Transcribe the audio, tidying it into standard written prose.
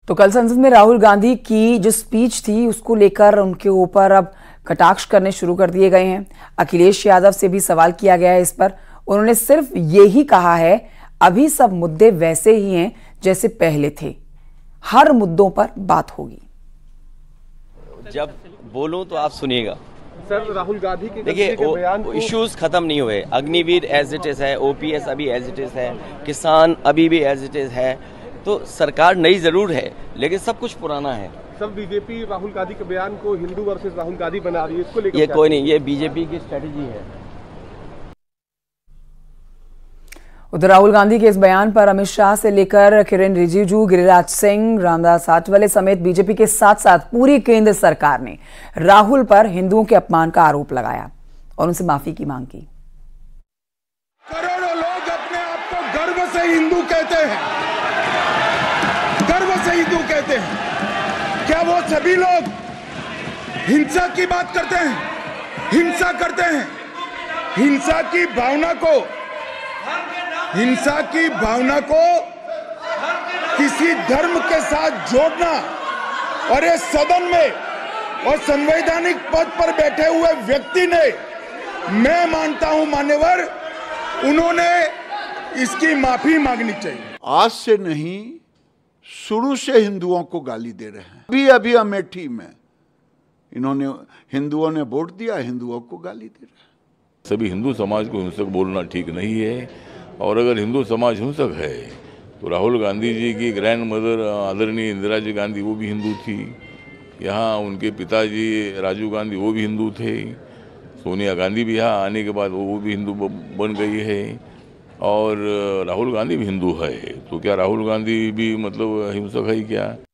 तो कल संसद में राहुल गांधी की जो स्पीच थी उसको लेकर उनके ऊपर अब कटाक्ष करने शुरू कर दिए गए हैं। अखिलेश यादव से भी सवाल किया गया है इस पर। उन्होंने सिर्फ यही कहा है, अभी सब मुद्दे वैसे ही हैं जैसे पहले थे, हर मुद्दों पर बात होगी। जब बोलूं तो आप सुनिएगा। सर, राहुल गांधी के देखिए, इश्यूज खत्म नहीं हुए। अग्निवीर एज इट इज है, ओपीएस अभी एज इट इज है, किसान अभी भी एज इट इज है। तो सरकार नई जरूर है लेकिन सब कुछ पुराना है। सब बीजेपी राहुल गांधी के बयान को हिंदू वर्सेस राहुल गांधी बना रही है, इसको लेकर ये कोई नहीं, ये बीजेपी की स्ट्रेटेजी है। उधर राहुल गांधी के इस बयान पर अमित शाह से लेकर किरेन रिजिजू, गिरिराज सिंह, रामदास आठवले समेत बीजेपी के साथ साथ पूरी केंद्र सरकार ने राहुल पर हिंदुओं के अपमान का आरोप लगाया और उनसे माफी की मांग की। करोड़ों लोग अपने आप को गर्व से हिंदू कहते हैं, गर्व से हिंदू कहते हैं। क्या वो सभी लोग हिंसा की बात करते हैं, हिंसा करते हैं? हिंसा की भावना को किसी धर्म के साथ जोड़ना और इस सदन में और संवैधानिक पद पर बैठे हुए व्यक्ति ने, मैं मानता हूं मान्यवर, उन्होंने इसकी माफी मांगनी चाहिए। आज से नहीं, शुरू से हिंदुओं को गाली दे रहे हैं। अभी अमेठी में इन्होंने, हिंदुओं ने वोट दिया, हिंदुओं को गाली दे रहे हैं। सभी हिंदू समाज को हिंसक बोलना ठीक नहीं है, और अगर हिंदू समाज हिंसक है तो राहुल गांधी जी की ग्रैंड मदर आदरणीय इंदिरा जी गांधी वो भी हिंदू थी। यहाँ उनके पिताजी राजीव गांधी वो भी हिंदू थे। सोनिया गांधी भी यहाँ आने के बाद वो भी हिंदू बन गई है, और राहुल गांधी भी हिंदू है। तो क्या राहुल गांधी भी मतलब हिंसक है क्या?